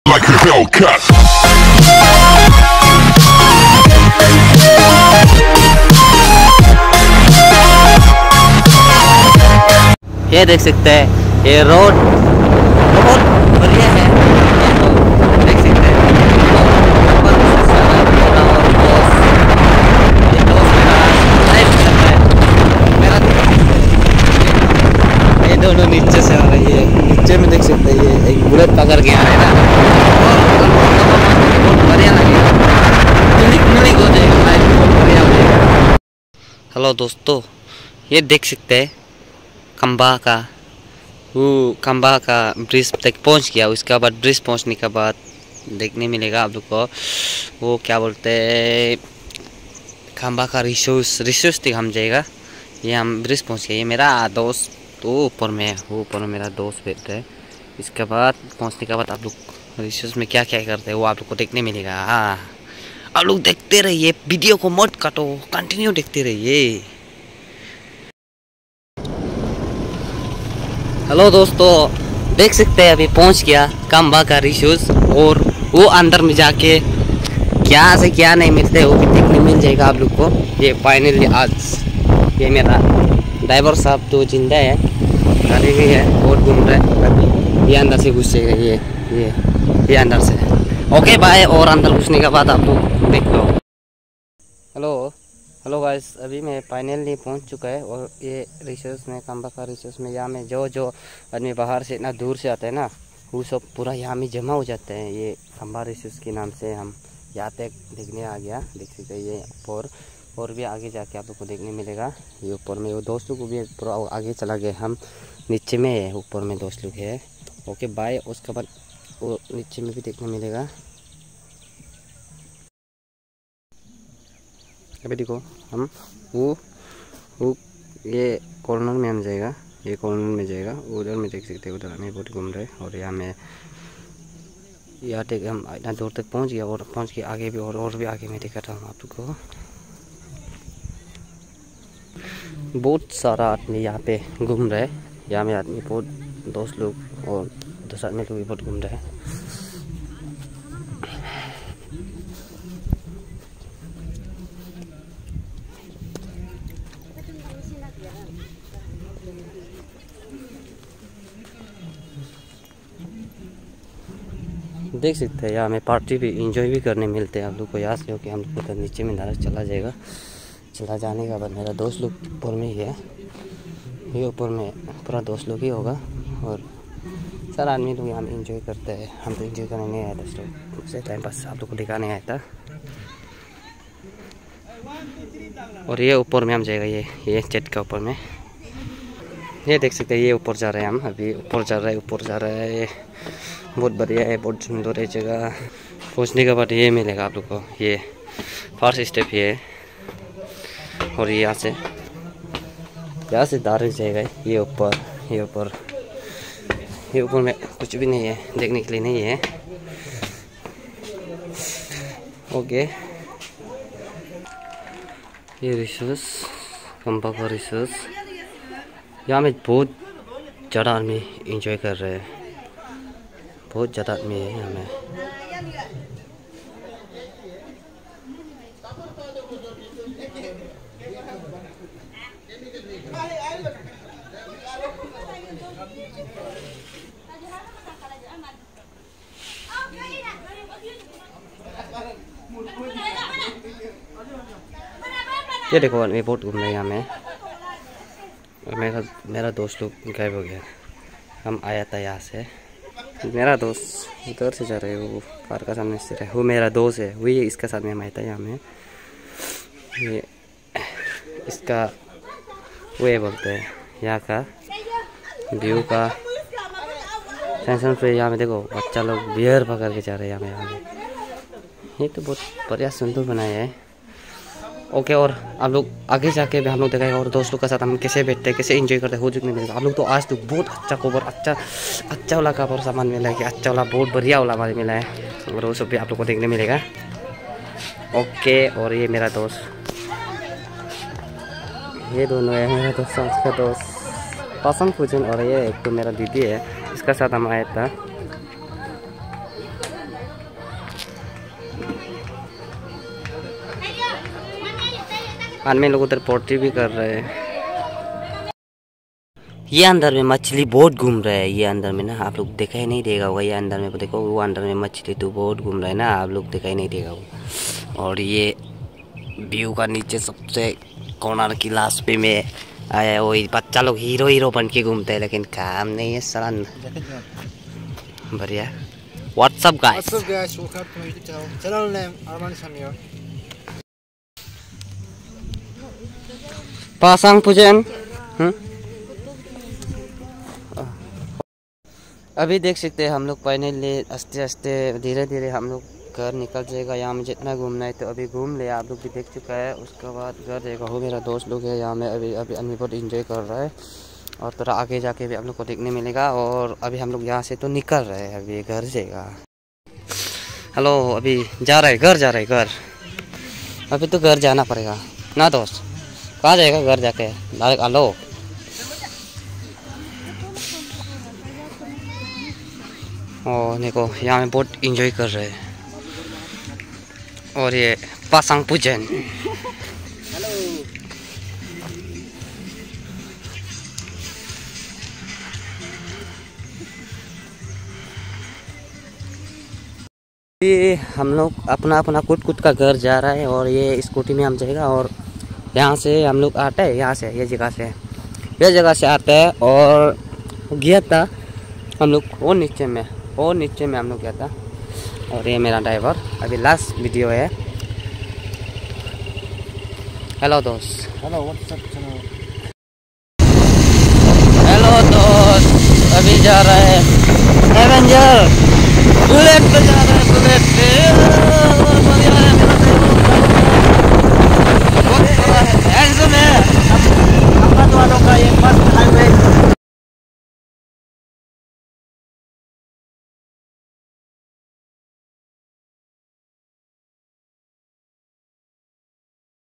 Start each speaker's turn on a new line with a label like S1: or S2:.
S1: like a Hellcat.
S2: ये देख सकते हैं, ये रोड बहुत बढ़िया है। ये तो देख सकते हैं, ये दोस्त मेरा लाइफ कर रहा है। मेरा ये दोनों नीचे से आ रही है, नीचे में देख सकते हैं ये एक बुलेट पकड़ के आ रहा है ना, बहुत बढ़िया लगेगा, यूनिक हो जाएगा, लाइफ बहुत बढ़िया हो जाएगा। हेलो दोस्तों, ये देख सकते हैं खंबा का ब्रिज तक पहुंच गया। उसके बाद ब्रिज पहुंचने के बाद देखने मिलेगा आप लोग को, वो क्या बोलते हैं, खंबा का रिसोर्स तक हम जाएगा। ये हम ब्रिज पहुंच गए। ये मेरा दोस्त तो ऊपर में है, वो ऊपर में मेरा दोस्त बैठता है। इसके बाद पहुंचने के बाद आप लोग रिसोर्स में क्या क्या करते हैं वो आप लोग को देखने मिलेगा। हाँ, आप लोग देखते रहिए, वीडियो को मत काटो, कंटिन्यू देखते रहिए। हेलो दोस्तों, देख सकते हैं अभी पहुंच गया खंबा का रिसोर्स, और वो अंदर में जाके क्या से क्या नहीं मिलते वो भी देखने मिल जाएगा आप लोग को। ये फाइनली आज ये मेरा ड्राइवर साहब तो जिंदा है, गाड़ी भी है, बहुत घूम रहा है। ये अंदर से घुस जाएगा, ये अंदर से। Okay bye. और अंदर घुसने के बाद आप लोग देख लो। हेलो गाइस, अभी मैं फाइनली पहुंच चुका है। और ये रिसोर्स में, खंबा का रिसोर्स में, यहाँ में जो आदमी बाहर से इतना दूर से आते हैं ना, वो सब पूरा यहाँ में जमा हो जाते हैं। ये खंबा रिसोर्स के नाम से हम यहाँ तक देखने आ गया। देख सकते हैं ये ऊपर, और भी आगे जाके आप लोग को देखने मिलेगा। ये ऊपर में वो दोस्त लोग को भी पूरा आगे चला गया, हम नीचे में है, ऊपर में दोस्त लोग है। Okay bye. उसके बाद वो नीचे में भी देखने मिलेगा। अभी देखो हम वो ये कॉर्नर में हम जाएगा, ये कॉर्नर में जाएगा, उधर में देख सकते हैं, उधर हमें बहुत घूम रहे हैं। और यहाँ तक हम इतना दूर तक पहुँच गया, और पहुँच के आगे भी और भी आगे मैं दिखाता हूँ आप लोग को। बहुत सारा आदमी यहाँ पे घूम रहे हैं, यहाँ में आदमी बहुत, दोस्त लोग और दूसरा आदमी लोग भी बहुत घूम रहे हैं। देख सकते हैं यहाँ में पार्टी भी इंजॉय भी करने मिलते हैं आप लोग को। यहाँ से होकर हम लोग को नीचे में डायरेक्ट चला जाएगा। चला जाने के बाद मेरा दोस्त लोग ऊपर में ही है, ये ऊपर में पूरा दोस्त लोग ही होगा। और सारा आदमी लोग यहाँ में इंजॉय करते हैं। हम तो इंजॉय करने नहीं आया था, तो उसे टाइम पास आप लोग को दिखाने आया था। और ये ऊपर में हम जाएगा, ये चेट का ऊपर में, ये देख सकते हैं, ये ऊपर जा रहे हैं हम। अभी ऊपर जा रहा है। बहुत बढ़िया है, बहुत सुंदर है जगह। पहुंचने के बाद ये मिलेगा आप लोग को, ये फर्स्ट स्टेप ये है। और यहाँ से डायरेक्ट जाएगा ये ऊपर में कुछ भी नहीं है, देखने के लिए नहीं है। ओके, ये रिसोर्स, खंबा का रिसोर्स, यहाँ में बहुत ज़्यादा आदमी इंजॉय कर रहे हैं, बहुत ज़्यादा आदमी है यहाँ में। ये देखो आदमी बहुत घूम रहे हैं यहाँ में। मेरा दोस्त लोग गायब हो गया। हम आया था यहाँ से, मेरा दोस्त उधर से जा रहे है, वो कार का सामने से रहे, वो मेरा दोस्त है, वही इसका साथ में हम आया था यहाँ में। ये इसका वो बोलते हैं यहाँ का व्यू का टेंशन फ्री। यहाँ में देखो बच्चा लोग बियर पकड़ के जा रहे हैं यहाँ में। ये तो बहुत बढ़िया सुंदर बनाया है। ओके, और आप लोग आगे जाके भी हम लोग देखेगा, और दोस्तों के साथ हम कैसे बैठते हैं, कैसे एंजॉय करते हैं, वो देखने मिलेगा आप लोग। तो आज तो बहुत अच्छा कवर, अच्छा वाला कवर सामान मिला है, अच्छा वाला, बहुत बढ़िया वाला हमारे मिला है। और वो सब भी आप लोग को देखने मिलेगा। ओके, और ये मेरा दोस्त, ये दोनों है मेरा दोस्त, उसका दोस्त पसंद पूजन, और ये एक तो मेरा दीदी है, इसका साथ हम आया था। आदमी लोग उधर पोल्ट्री भी कर रहे हैं। ये अंदर में मछली बहुत घूम रहा है। ये अंदर में ना आप लोग दिखाई नहीं देगा होगा। ये अंदर में देखो, वो अंदर में मछली तो बहुत घूम रहा है ना, आप लोग दिखाई नहीं देगा वो। और ये व्यू का नीचे सबसे कॉर्नर की लास्ट पे में आया। वही बच्चा लोग हीरो हीरो बन के घूमते हैं, लेकिन काम नहीं है सर। बढ़िया। What's up guys,
S1: channel name Arman Samir.
S2: पासांग पुजन। अभी देख सकते हैं हम लोग फाइनली आस्ते आस्ते धीरे धीरे हम लोग घर निकल जाएगा। यहाँ में जितना घूमना है तो अभी घूम ले, आप लोग भी देख चुका है। उसके बाद घर जाएगा। हो मेरा दोस्त लोग है यहाँ में, अभी अभी बहुत इंजॉय कर रहा है। और थोड़ा आगे जाके भी आप लोग को देखने मिलेगा। और अभी हम लोग यहाँ से तो निकल रहे हैं, अभी घर जाएगा। हेलो, अभी जा रहे घर, जा रहे घर। अभी तो घर जाना पड़ेगा ना दोस्त। कहाँ जाएगा घर जाके डायरेक्ट? हेलो, और देखो यहाँ में बहुत इंजॉय कर रहे हैं। और ये पासांग पुजन। ये हम लोग अपना अपना कुट का घर जा रहा है। और ये स्कूटी में हम जाएगा। और यहाँ से हम लोग आते हैं, यहाँ से ये जगह से आते हैं। और गया था हम लोग वो नीचे में हम लोग गया था। और ये मेरा ड्राइवर। अभी लास्ट वीडियो है। हेलो दोस्त।
S1: Hello, what's up channel?
S2: Hello दोस्त, अभी जा रहा है एवेंजर बुलेट पे जा रहा है। बुलेट